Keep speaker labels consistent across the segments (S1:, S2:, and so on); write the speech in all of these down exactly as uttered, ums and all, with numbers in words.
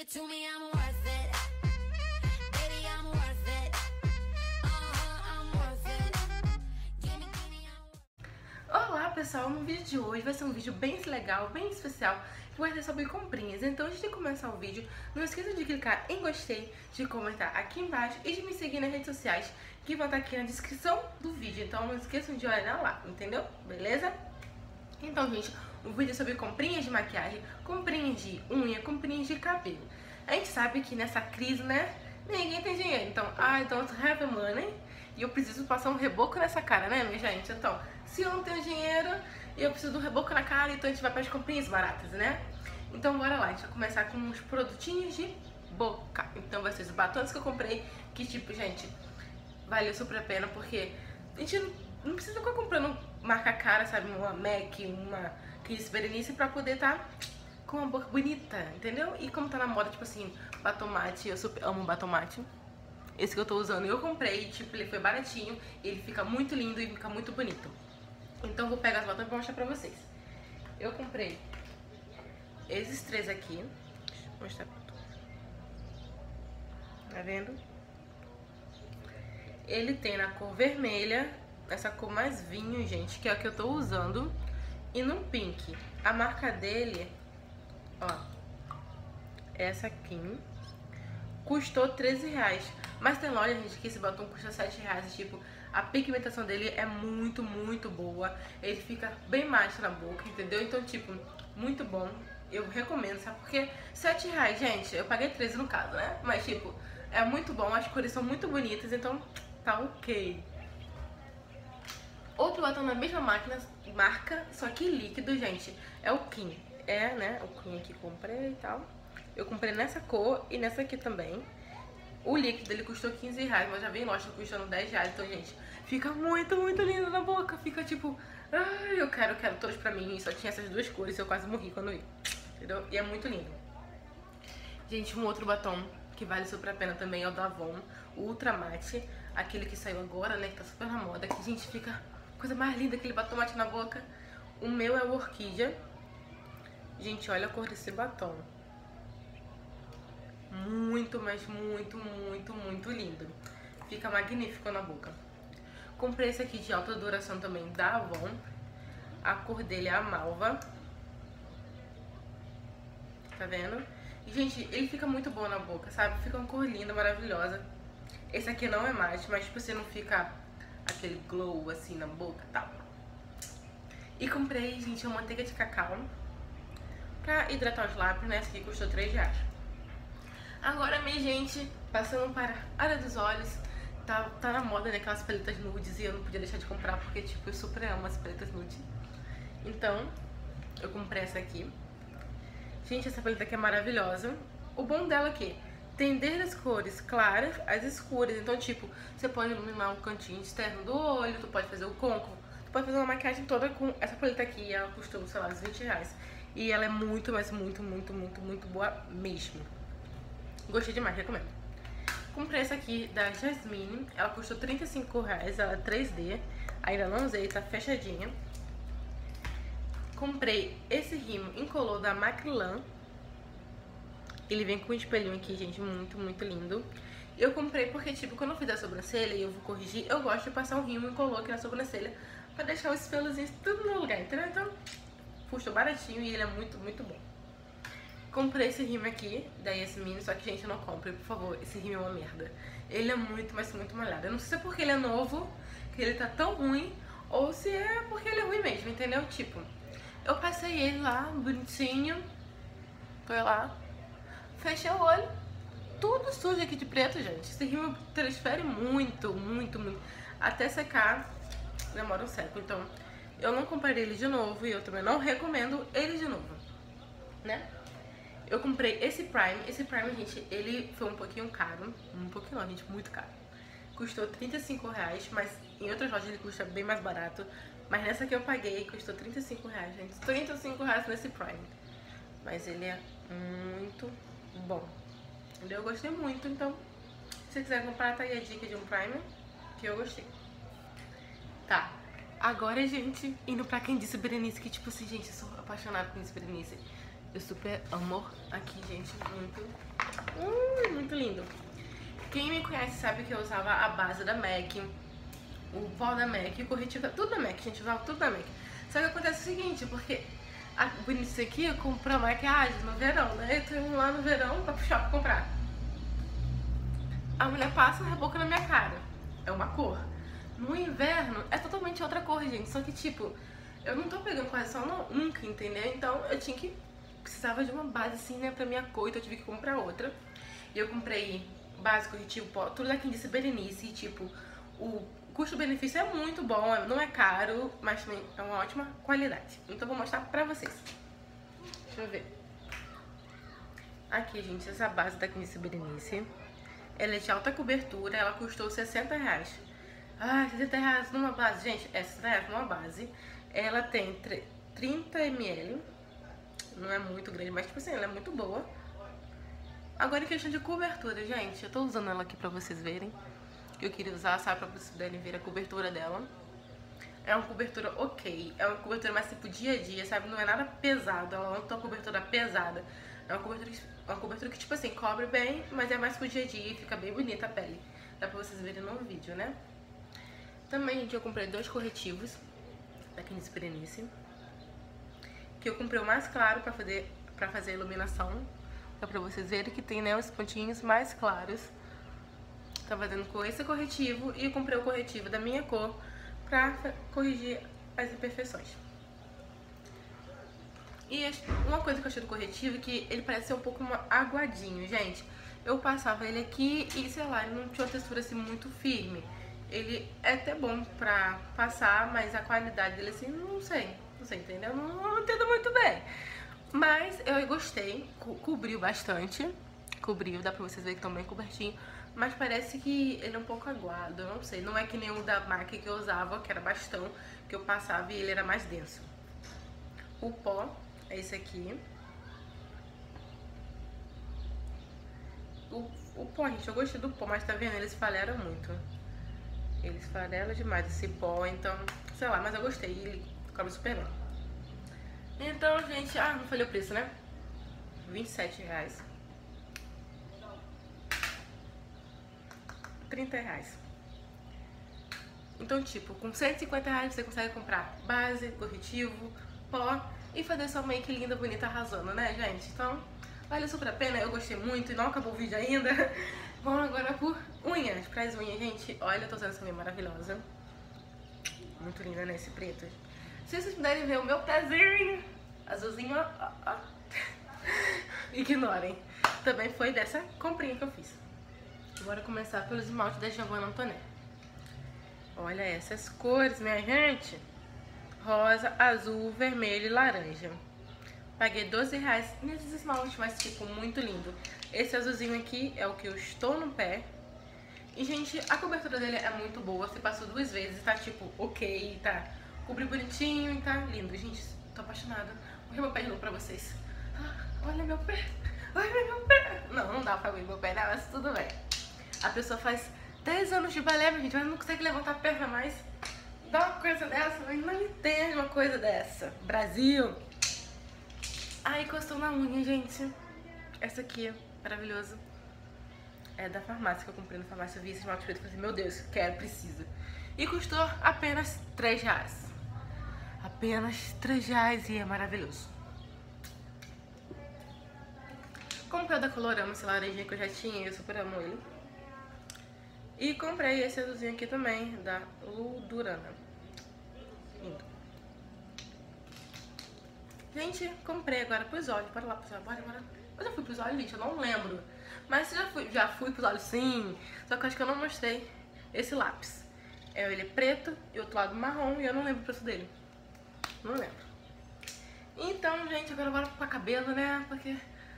S1: to me, I'm worth it. Baby, I'm worth it. Uh-huh, I'm worth it. Gimme, gimme, I'm worth it.
S2: Olá pessoal, no vídeo de hoje vai ser um vídeo bem legal, bem especial, que vai ser sobre comprinhas. Então antes de começar o vídeo, não esqueça de clicar em gostei, de comentar aqui embaixo e de me seguir nas redes sociais, que vão estar aqui na descrição do vídeo. Então não esqueçam de olhar lá, entendeu? Beleza? Então, gente, um vídeo sobre comprinhas de maquiagem, comprinhas de unha, comprinhas de cabelo. A gente sabe que nessa crise, né, ninguém tem dinheiro. Então, I don't have money. E eu preciso passar um reboco nessa cara, né, minha gente? Então, se eu não tenho dinheiro e eu preciso do reboco na cara, então a gente vai para as comprinhas baratas, né? Então, bora lá. A gente vai começar com uns produtinhos de boca. Então, vai ser os batons que eu comprei, que tipo, gente, valeu super a pena, porque a gente não, não precisa ficar comprando marca cara, sabe? Uma MAC, uma Kiss Berenice pra poder tá com uma boca bonita, entendeu? E como tá na moda, tipo assim, batom mate, eu super amo batom mate. Esse que eu tô usando eu comprei, tipo, ele foi baratinho, ele fica muito lindo e fica muito bonito. Então eu vou pegar os batons pra mostrar pra vocês. Eu comprei esses três aqui. Deixa eu mostrar pra tu. Tá vendo? Ele tem na cor vermelha, essa cor mais vinho, gente, que é a que eu tô usando, e no pink. A marca dele, ó, essa aqui, custou treze reais. Mas tem loja, gente, que esse batom custa sete reais. E, tipo, a pigmentação dele é muito, muito boa. Ele fica bem mate na boca, entendeu? Então, tipo, muito bom. Eu recomendo, sabe? Porque sete reais, gente, eu paguei treze no caso, né? Mas, tipo, é muito bom. As cores são muito bonitas, então tá ok. Outro batom na mesma máquina, marca, só que líquido, gente, é o Kim. É, né, o Kim que comprei e tal. Eu comprei nessa cor e nessa aqui também. O líquido ele custou quinze reais, mas já vi em loja custando dez reais. Então, gente, fica muito, muito lindo na boca. Fica tipo, ai, eu quero, eu quero todos pra mim. E só tinha essas duas cores e eu quase morri quando eu ia, entendeu? E é muito lindo. Gente, um outro batom que vale super a pena também é o da Avon, o Ultra Matte. Aquele que saiu agora, né, que tá super na moda. Que, gente, fica coisa mais linda, aquele batom mate na boca. O meu é o Orquídea. Gente, olha a cor desse batom. Muito, mas muito, muito, muito lindo. Fica magnífico na boca. Comprei esse aqui de alta duração também da Avon. A cor dele é a malva. Tá vendo? E, gente, ele fica muito bom na boca, sabe? Fica uma cor linda, maravilhosa. Esse aqui não é mate, mas tipo, você não fica aquele glow assim na boca e tal. E comprei, gente, uma manteiga de cacau pra hidratar os lábios, né? Essa aqui custou três reais. Agora, minha gente, passando para a área dos olhos. Tá, tá na moda, né, aquelas paletas nudes, e eu não podia deixar de comprar porque, tipo, eu super amo as paletas nude. Então, eu comprei essa aqui. Gente, essa paleta aqui é maravilhosa. O bom dela é que tem desde as cores claras às escuras. Então, tipo, você pode iluminar o cantinho externo do olho, tu pode fazer o côncavo, tu pode fazer uma maquiagem toda com essa paleta aqui. Ela custou, sei lá, uns vinte reais. E ela é muito, mas muito, muito, muito, muito boa mesmo. Gostei demais, recomendo. Comprei essa aqui da Jasmine. Ela custou trinta e cinco reais, ela é três D. Ainda não usei, tá fechadinha. Comprei esse rímel incolor da Macrylan. Ele vem com um espelhinho aqui, gente, muito, muito lindo. Eu comprei porque, tipo, quando eu fizer a sobrancelha e eu vou corrigir, eu gosto de passar um rímel incolor aqui na sobrancelha pra deixar os pelozinhos tudo no lugar, entendeu? Então, custou baratinho e ele é muito, muito bom. Comprei esse rímel aqui da Yasmin, só que, gente, não compre, por favor, esse rímel é uma merda. Ele é muito, mas muito molhado. Eu não sei se é porque ele é novo, que ele tá tão ruim, ou se é porque ele é ruim mesmo, entendeu? Tipo, eu passei ele lá, bonitinho, foi lá, fechei o olho, tudo sujo aqui de preto, gente. Esse rímel transfere muito, muito, muito. Até secar, demora um século. Então, eu não comprei ele de novo e eu também não recomendo ele de novo, né? Eu comprei esse Prime. Esse Prime, gente, ele foi um pouquinho caro. Um pouquinho não, gente, muito caro. Custou trinta e cinco reais, mas em outras lojas ele custa bem mais barato. Mas nessa que eu paguei, custou trinta e cinco reais, gente. trinta e cinco reais nesse Prime. Mas ele é muito bom. Eu gostei muito, então, se você quiser comprar, tá aí a dica de um Prime, que eu gostei. Tá, agora, gente, indo pra quem disse Berenice, que tipo assim, gente, eu sou apaixonada por Candice Berenice. Eu super amo aqui, gente. Muito, uh, muito lindo. Quem me conhece sabe que eu usava a base da MAC, o pó da MAC, o corretivo, tudo da MAC, gente. Usava tudo da MAC. Só que acontece o seguinte, porque a Bonice aqui comprou maquiagem no verão, né? Eu tô indo lá no verão pra puxar pra comprar. A mulher passa a boca na minha cara. É uma cor. No inverno é totalmente outra cor, gente. Só que, tipo, eu não tô pegando correção não, nunca, entendeu? Então eu tinha que... Precisava de uma base assim, né, pra minha cor. Então eu tive que comprar outra. E eu comprei base, corretivo, pó, tudo da Quem Disse Berenice. E, tipo, o custo-benefício é muito bom. Não é caro, mas também é uma ótima qualidade. Então eu vou mostrar pra vocês. Deixa eu ver. Aqui, gente, essa base da Quem Disse Berenice. Ela é de alta cobertura, ela custou sessenta reais. Ah, sessenta reais numa base. Gente, é sessenta reais numa base. Ela tem trinta mililitros. Não é muito grande, mas tipo assim, ela é muito boa. Agora em questão de cobertura, gente, eu tô usando ela aqui pra vocês verem. Eu queria usar, sabe, pra vocês poderem ver a cobertura dela. É uma cobertura ok. É uma cobertura mais tipo dia a dia, sabe? Não é nada pesado, ela não é uma cobertura pesada. É uma cobertura, uma cobertura que, tipo assim, cobre bem, mas é mais pro dia a dia e fica bem bonita a pele. Dá pra vocês verem no vídeo, né? Também, gente, eu comprei dois corretivos da Quem Disse Berenice. Que eu comprei o mais claro pra fazer, pra fazer a iluminação. Dá pra vocês verem que tem, né, os pontinhos mais claros. Tá fazendo com esse corretivo. E eu comprei o corretivo da minha cor pra corrigir as imperfeições. E uma coisa que eu achei do corretivo é que ele parece ser um pouco aguadinho, gente. Eu passava ele aqui e, sei lá, ele não tinha uma textura assim muito firme. Ele é até bom pra passar, mas a qualidade dele assim, não sei. Não sei, entendeu? Não, não entendo muito bem. Mas eu gostei, co cobriu bastante. Cobriu, dá pra vocês verem que estão bem cobertinho. Mas parece que ele é um pouco aguado, eu não sei. Não é que nem o da MAC que eu usava, que era bastão, que eu passava e ele era mais denso. O pó é esse aqui. O, o pó, gente, eu gostei do pó, mas tá vendo? Eles falharam muito. Eles falharam demais esse pó, então, sei lá, mas eu gostei. Ele cobre super bem. Então, gente, ah, não falei o preço, né? vinte e sete reais. trinta reais. Então, tipo, com cento e cinquenta reais você consegue comprar base, corretivo, pó e fazer sua make linda, bonita, arrasando, né, gente? Então, vale super a pena. Eu gostei muito e não acabou o vídeo ainda. Vamos agora por unhas. Para as unhas, gente, olha, eu tô usando essa unha maravilhosa. Muito linda, né, esse preto. Se vocês puderem ver o meu pezinho azulzinho, ó, ó, ó. Ignorem. Também foi dessa comprinha que eu fiz. Bora começar pelos esmaltes da Giovanna Antoinette. Olha essas cores, minha gente. Rosa, azul, vermelho e laranja. Paguei doze reais nesses esmaltes, mas tipo, muito lindo. Esse azulzinho aqui é o que eu estou no pé. E, gente, a cobertura dele é muito boa. Você passou duas vezes, tá tipo, ok, tá. Cobriu bonitinho e tá lindo. Gente, tô apaixonada. Vou ver meu pé de novo pra vocês. Ah, olha meu pé. Olha meu pé. Não, não dá pra ver meu pé, não, mas tudo bem. A pessoa faz dez anos de balé, minha gente, mas não consegue levantar a perna mais. Dá uma coisa dessa, mas não entende uma coisa dessa. Brasil. Ai, encostou na unha, gente. Essa aqui, maravilhoso. É da farmácia que eu comprei na farmácia. Eu vi esse esmalte preto e falei assim, meu Deus, quero, preciso. E custou apenas três reais. Apenas três reais e é maravilhoso. Comprei o da Colorama, esse laranjinha que eu já tinha, eu super amo ele. E comprei esse azulzinho aqui também, da Ludurana. Lindo. Gente, comprei agora pros olhos. Bora lá pros olhos, bora, bora. Eu já fui pros olhos, gente, eu não lembro. Mas já fui, já fui pros olhos sim. Só que eu acho que eu não mostrei esse lápis. É, ele é preto e o outro lado marrom e eu não lembro o preço dele. Não lembro. Então, gente, agora bora pra cabelo, né? Porque...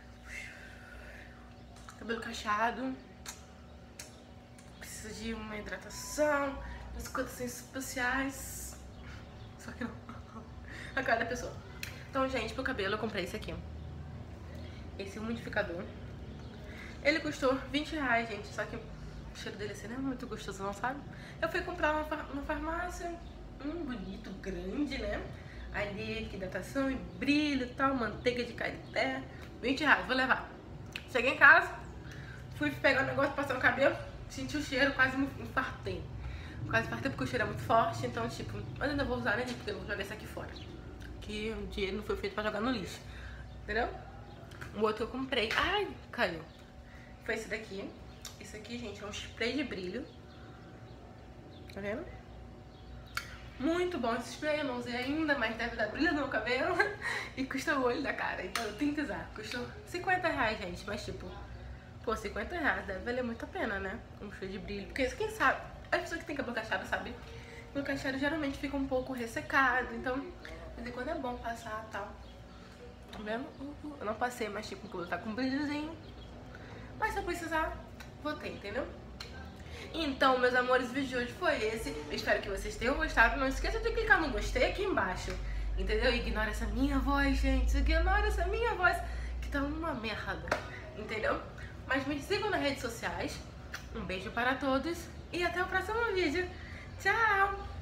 S2: cabelo cacheado. Precisa de uma hidratação, umas coisas especiais. Só que não. A cara da pessoa. Então, gente, pro cabelo eu comprei esse aqui. Esse umidificador. Ele custou vinte reais, gente. Só que o cheiro dele assim não é muito gostoso, não, sabe? Eu fui comprar numa farmácia. Um bonito, grande, né? ali, hidratação e brilho e tal, manteiga de carité. vinte reais, vou levar. Cheguei em casa, fui pegar o negócio, passar no cabelo, senti o cheiro, quase me infartei. Quase infartei porque o cheiro é muito forte, então tipo, mas ainda vou usar, né, gente, porque eu vou jogar isso aqui fora. Que o dinheiro não foi feito pra jogar no lixo, entendeu? O outro que eu comprei, ai, caiu. Foi esse daqui. Esse aqui, gente, é um spray de brilho. Tá vendo? Muito bom esse spray, eu não usei ainda, mas deve dar brilho no meu cabelo. E custa o olho da cara, então eu tenho que usar. Custou cinquenta reais, gente, mas tipo, pô, cinquenta reais deve valer muito a pena, né? Um spray de brilho. Porque quem sabe, a pessoa que tem cabelo cacheado sabe, o cacheado geralmente fica um pouco ressecado, então de vez em quando é bom passar e tal. Tá vendo? Eu não passei, mas tipo, o cabelo tá com um brilhozinho. Mas se eu precisar, vou ter, entendeu? Então, meus amores, o vídeo de hoje foi esse. Eu espero que vocês tenham gostado. Não esqueça de clicar no gostei aqui embaixo, entendeu? Ignora essa minha voz, gente. Ignora essa minha voz, que tá uma merda, entendeu? Mas me sigam nas redes sociais. Um beijo para todos e até o próximo vídeo. Tchau!